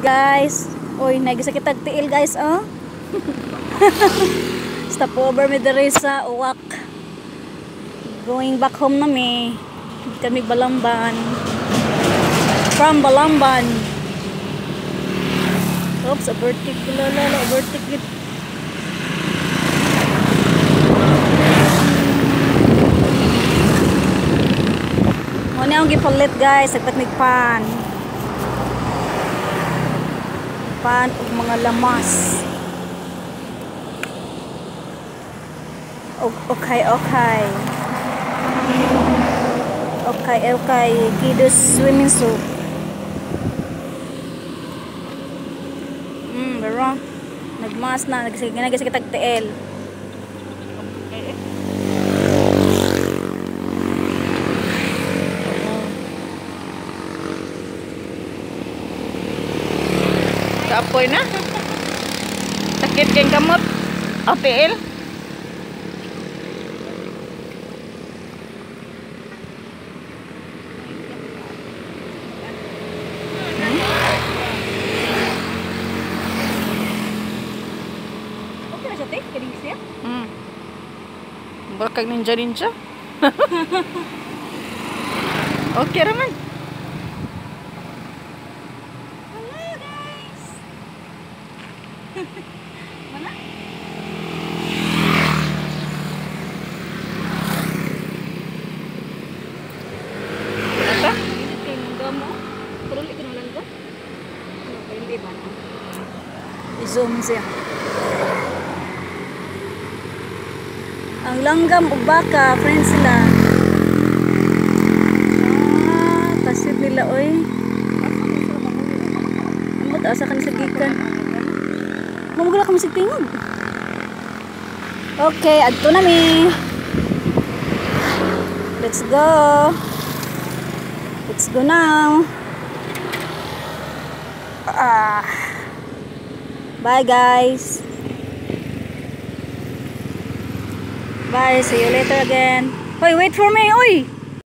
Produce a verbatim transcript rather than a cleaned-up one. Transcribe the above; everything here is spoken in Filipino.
guys. Uy, nagisakit tagtiil guys, oh. Stop over me dere sa Uwak. Going back home na mi. Kami Balamban. From Balamban. Oops, overtake. Lala, overtake. Muna akong gipalit guys. Sagpat may pan. Pan o mga lamas. Okay, okay. Okay, okay. Kidos swimming soup. Hmm, bro. Nagmas na. Nagasakit tagtiil. Kapoy na. Sakit keng kamot. O tiil. Okay na siya, te? Kaling siya? Hmm. Bakag ninja ninja. Okay raman. Mana? Asa? I-zoom siya. Ang langgam o baka, friends sila. Ah, kasit nila oy. Amot asa ka sa gikan. Mamugula ka masig tingog. Okay, adto na mi. Let's go. Let's go now. Ah. Bye guys. Bye, see you later again. Hoy, wait for me, oy.